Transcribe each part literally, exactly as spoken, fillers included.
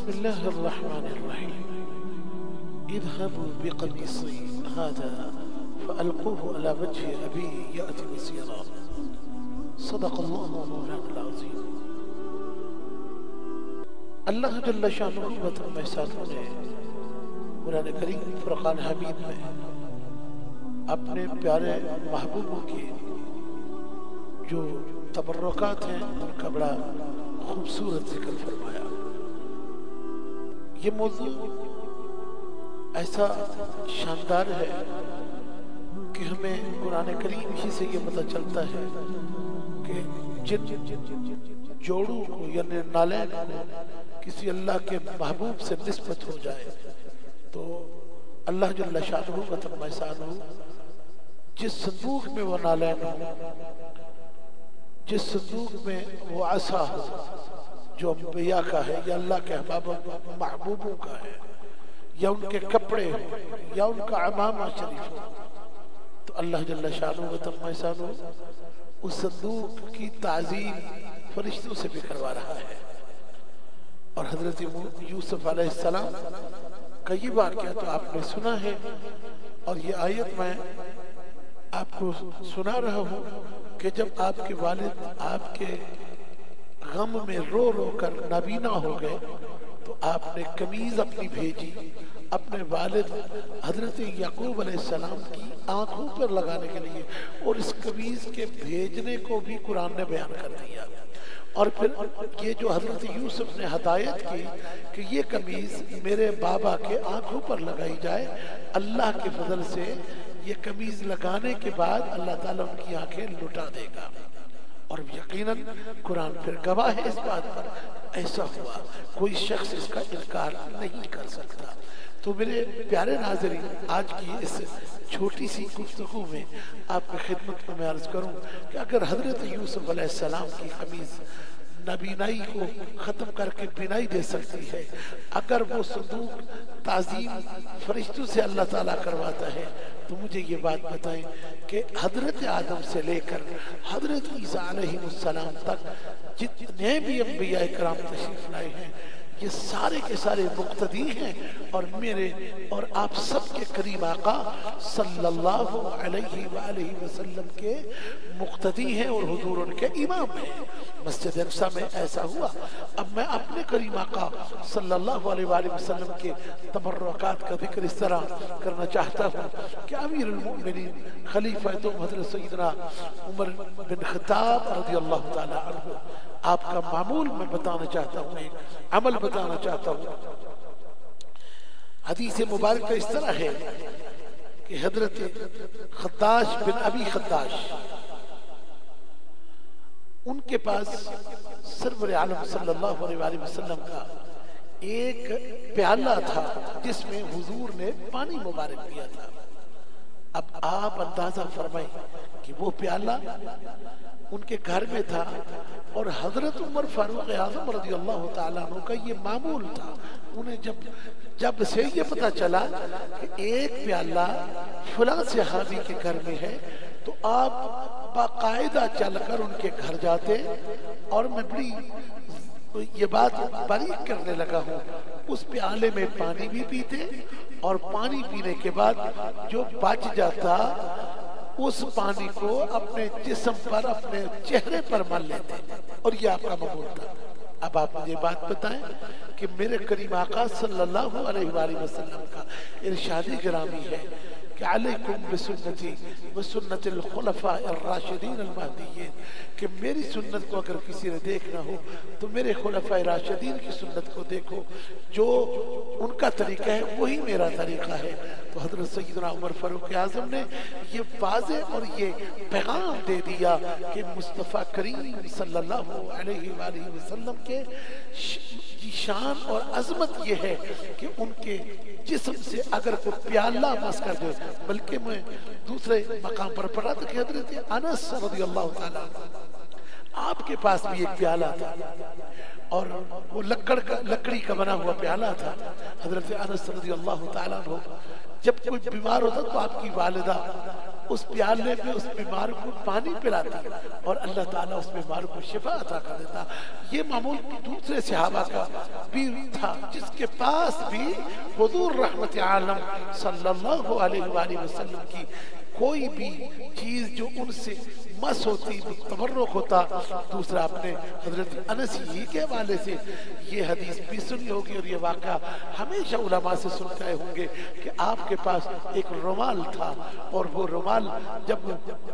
بسم الله الرحمن الرحيم اذهبوا بقميصي هذا فألقوه على وجه أبي يأتي بصيرا صدق الله مولانا العظيم. اللہ جل شانہ و تعالیٰ نے قرآن کریم فرقان حمید میں اپنے پیارے محبوبوں کے جو تبرکات ہیں ان کا بڑا خوبصورت ذکر فرمایا. یہ موضوع ایسا شاندار ہے کہ ہمیں قرآن کریم ہی سے یہ پتہ چلتا ہے کہ جن جوڑوں کو یعنی نالین کو کسی اللہ کے محبوب سے نسبت ہو جائے تو اللہ جل شانہ و تعالیٰ جس صندوق میں وہ نالین ہو، جس صندوق میں وہ عصا ہو جو انبیاء کا ہے یا اللہ کے محبوبوں کا ہے، یا ان کے کپڑے ہو یا ان کا عمامہ شریف ہو، تو اللہ جل شانہ و تعالیٰ اس صندوق کی تعظیم فرشتوں سے بھی کروا رہا ہے. اور حضرت یوسف علیہ السلام کا یہ واقعہ تو آپ نے سنا ہے، اور یہ آیت میں آپ کو سنا رہا ہوں کہ جب آپ کے والد آپ کے غم میں رو رو کر نابینا ہو گئے تو آپ نے قمیض اپنی بھیجی اپنے والد حضرت یعقوب علیہ السلام کی آنکھوں پر لگانے کے لیے، اور اس قمیض کے بھیجنے کو بھی قرآن نے بیان کر دیا. اور پھر یہ جو حضرت یوسف نے ہدایت کی کہ یہ قمیض میرے بابا کے آنکھوں پر لگائی جائے، اللہ کے فضل سے یہ قمیض لگانے کے بعد اللہ تعالیٰ ان کی آنکھیں لٹا دے گا. اور یقیناً قرآن پھر گواہ ہے اس بات پر، ایسا ہوا، کوئی شخص اس کا انکار نہیں کر سکتا. تو میرے پیارے ناظرین، آج کی اس چھوٹی سی گفتگو میں آپ کی خدمت میں عرض کروں کہ اگر حضرت یوسف علیہ السلام کی قمیض نابینائی کو ختم کر کے بینائی دے سکتی ہے، اگر وہ صندوق تعظیم فرشتوں سے اللہ تعالیٰ کرواتا ہے، تو مجھے یہ بات بتائیں کہ حضرت آدم سے لے کر حضرت عیسیٰ علیہ السلام تک جتنے بھی انبیاء کرام تشریف لائے ہیں، یہ سارے کے سارے مقتدی ہیں، اور میرے اور آپ سب کے کریم آقا صلی اللہ علیہ وآلہ وسلم کے مقتدی ہیں اور حضور ان کے امام ہیں. مسجد اقصی میں ایسا ہوا. اب میں اپنے کریم آقا صلی اللہ علیہ وآلہ وسلم کے تبرکات کا ذکر اس طرح کرنا چاہتا ہوں کہ امیر المؤمنین خلیفہ تو حضرت سیدنا عمر بن خطاب رضی اللہ تعالی عنہ، آپ کا معمول میں بتانا چاہتا ہوں، ایک عمل بتانا چاہتا ہوں. حدیث مبارکہ اس طرح ہے کہ حضرت خطاش بن ابی خطاش، ان کے پاس سرور عالم صلی اللہ علیہ وآلہ وسلم کا ایک پیالہ تھا جس میں حضور نے پانی مبارک پیا تھا. اب آپ اندازہ فرمائیں کہ وہ پیالہ ان کے گھر میں تھا، اور حضرت عمر فاروق اعظم رضی اللہ تعالیٰ عنہ کا یہ معمول تھا. انہیں جب جب سے یہ پتا چلا کہ ایک پیالہ فلاں صحابی کے گھر میں ہے تو آپ باقاعدہ چل کر ان کے گھر جاتے، اور میں بڑی یہ بات باریک کرنے لگا ہوں، اس پیالے میں پانی بھی پیتے، اور پانی پینے کے بعد جو بچ جاتا اس پانی کو اپنے جسم پر اپنے چہرے پر مل لیتے، اور یہ آپ کا معمول تھا. اب آپ مجھے بات بتائیں کہ میرے کریم آقا صلی اللہ علیہ وآلہ وسلم کا ارشاد گرامی ہے کہ علیکم بسنتی وسنت الخلفاء الراشدین المہدیین، کہ میری سنت کو اگر کسی نے دیکھنا ہو تو میرے خلفاء راشدین کی سنت کو دیکھو، جو ان کا طریقہ ہے وہی میرا طریقہ ہے. تو حضرت سیدنا عمر فاروق اعظم نے یہ واضح اور یہ پیغام دے دیا کہ مصطفیٰ کریم صلی اللہ علیہ وآلہ وسلم کے شان اور عظمت یہ ہے کہ ان کے جسم سے اگر کوئی پیالہ مس کر دے. بلکہ میں دوسرے مقام پر پڑھا تھا کہ حضرت انس رضی اللہ تعالیٰ آپ کے پاس بھی ایک پیالہ تھا، اور وہ لکڑ کا لکڑی کا بنا ہوا پیالہ تھا. حضرت انس رضی اللہ تعالیٰ عنہ جب کوئی بیمار ہوتا تو آپ کی والدہ اس پیالے میں اس بیمار کو پانی پلاتی اور اللہ تعالیٰ اس بیمار کو شفا عطا کر دیتا۔ یہ معمول دوسرے صحابہ کا بھی تھا جس کے پاس بھی حضور رحمت عالم صلی اللہ علیہ وآلہ وسلم کی کوئی بھی چیز جو ان سے مس ہوتی، تبرک ہوتا۔ دوسرا اپنے حضرت انس ہی کے حوالے سے یہ حدیث بھی سنی ہوگی اور یہ واقعہ ہمیشہ علماء سے سنتے آئے ہوں گے کہ آپ کے پاس ایک رومال تھا اور وہ رومال جب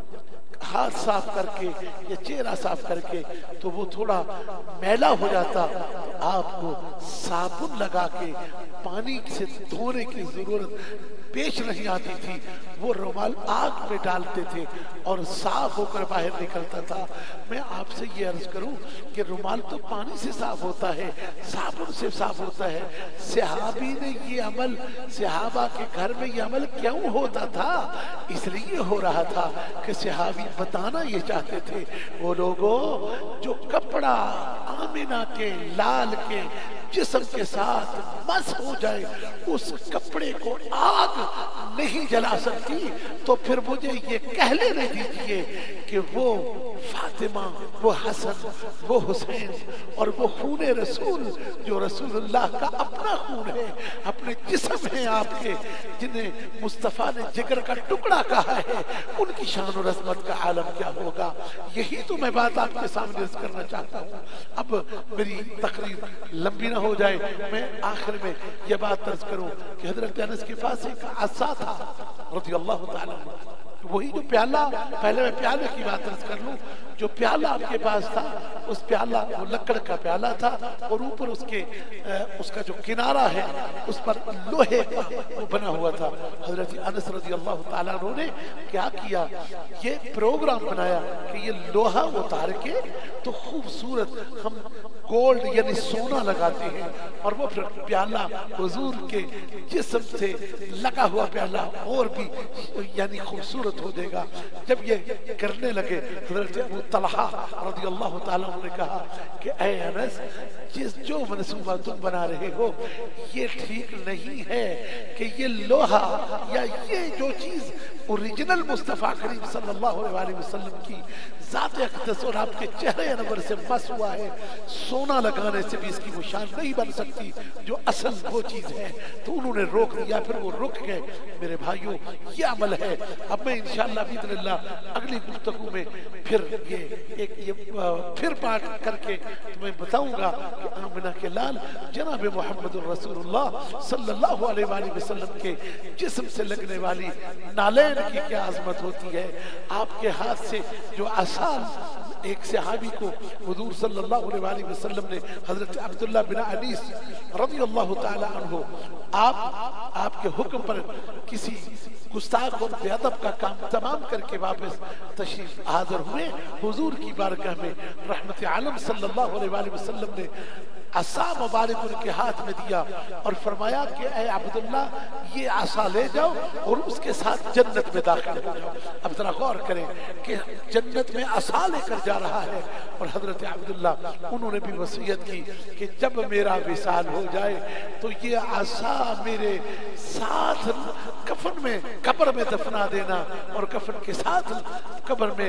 ہاتھ صاف کر کے یا چہرہ صاف کر کے تو وہ تھوڑا میلا ہو جاتا، آپ کو صابن لگا کے پانی سے دھونے کی ضرورت پیش نہیں آتی تھی، وہ رومال آگ میں ڈالتے تھے اور صاف ہو کر باہر نکلتا تھا۔ میں آپ سے یہ عرض کروں کہ رومال تو پانی سے صاف ہوتا ہے، صابن سے صاف ہوتا ہے۔ صحابی نے یہ عمل، صحابہ کے گھر میں یہ عمل کیوں ہوتا تھا؟ اس لیے ہو رہا تھا کہ صحابی بتانا یہ چاہتے تھے وہ لوگوں جو کپڑا آمنہ کے لال کے جسم کے ساتھ مس ہو جائے اس کپڑے کو آگ نہیں جلا سکتی، تو پھر مجھے یہ کہہ لینے دیجئے کہ وہ فاطمہ، وہ حسن، وہ حسین اور وہ خون رسول جو رسول اللہ کا اپنا خون ہے، اپنے جسم ہیں آپ کے، جنہیں مصطفیٰ نے جگر کا ٹکڑا کہا ہے، ان کی شان و عظمت کا عالم کیا ہوگا؟ یہی تو میں بات آپ کے سامنے عرض کرنا چاہتا ہوں۔ اب میری تقریر لمبی نہ ہو جائے، میں آخر میں یہ بات عرض کروں کہ حضرت انس کے پاس ایک عصا تھا رضی اللہ تعالیٰ عنہ، وہی جو پیالہ، پہلے میں پیالے کی بات عرض کر لوں، جو پیالہ آپ کے پاس تھا اس پیالہ وہ لکڑ کا پیالہ تھا اور اوپر اس کے اس کا جو کنارہ ہے اس پر لوہے کا وہ بنا ہوا تھا۔ حضرت انس رضی اللہ تعالیٰ عنہ نے کیا کیا، یہ پروگرام بنایا کہ یہ لوہا اتار کے تو خوبصورت ہم گولڈ یعنی سونا لگاتے ہیں اور وہ پھر پیالہ حضور کے جسم سے لگا ہوا پیالہ اور بھی یعنی خوبصورت ہو جائے گا۔ جب یہ کرنے لگے حضرت ابو طلحہ رضی اللہ تعالیٰ عنہ نے کہا کہ اے انس، جس جو منصوبہ تم بنا رہے ہو یہ ٹھیک نہیں ہے کہ یہ لوہا یا یہ جو چیز اوریجنل مصطفیٰ کریم صلی اللہ علیہ وسلم کی ذات اقدس اور آپ کے چہرے انور سے مس ہوا ہے، سونا لگانے سے بھی اس کی وہ شان نہیں بن سکتی جو اصل وہ چیز ہے۔ تو انہوں نے روک دیا، پھر وہ رک گئے۔ میرے بھائیوں، یہ عمل ہے۔ اب میں انشاءاللہ باذن اللہ اگلی گفتگو میں پھر یہ ایک یہ پھر پاٹ کر کے تمہیں بتاؤں گا کہ آمنہ کے لال جناب محمد الرسول اللہ صلی اللہ علیہ وآلہ وسلم کے جسم سے لگنے والی نالین کی کیا عظمت ہوتی ہے۔ آپ کے ہاتھ سے جو آسان ایک صحابی کو حضور صلی اللہ علیہ وآلہ وسلم نے حضرت عبداللہ بن انیس رضی اللہ تعالی عنہ آپ آپ کے حکم پر کسی گستاخ اور بے ادب کا کام تمام کر کے واپس تشریف حاضر ہوئے حضور کی بارگاہ میں، رحمت عالم صلی اللہ علیہ وآلہ وسلم نے عصا مبارک ان کے ہاتھ میں دیا اور فرمایا کہ اے عبداللہ یہ عصا لے جاؤ اور اس کے ساتھ جنت میں داخل ہو جاؤ۔ اب ذرا غور کریں کہ جنت میں عصا لے کر جا رہا ہے، اور حضرت عبداللہ انہوں نے بھی وصیت کی کہ جب میرا وصال ہو جائے تو یہ عصا میرے ساتھ کفن میں قبر میں دفنا دینا اور کفن کے ساتھ قبر میں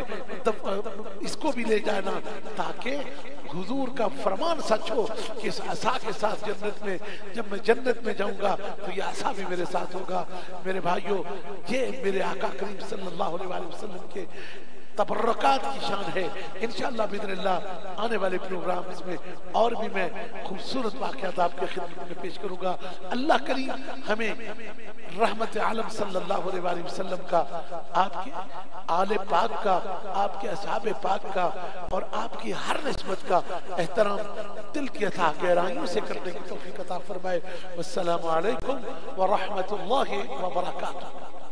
اس کو بھی لے جانا تاکہ حضور کا فرمان سچ ہو کہ اس عصا کے ساتھ جنت میں جب میں جنت میں جاؤں گا تو یہ عصا بھی میرے ساتھ ہوگا۔ میرے بھائیوں، یہ میرے آقا کریم صلی اللہ علیہ وسلم کے تبرکات کی شان ہے۔ انشاءاللہ باذن اللہ آنے والے پروگرامز میں اور بھی میں خوبصورت واقعات آپ کے خدمت میں پیش کروں گا۔ اللہ کریم ہمیں رحمت عالم صلی اللہ علیہ وسلم کا، آپ کے آل پاک کا، آپ کے اصحاب پاک کا اور آپ کی ہر نسبت کا احترام دل کی اتھاہ گہرائیوں سے کرنے کی توفیق عطا فرمائے۔ والسلام علیکم ورحمت اللہ وبرکاتہ۔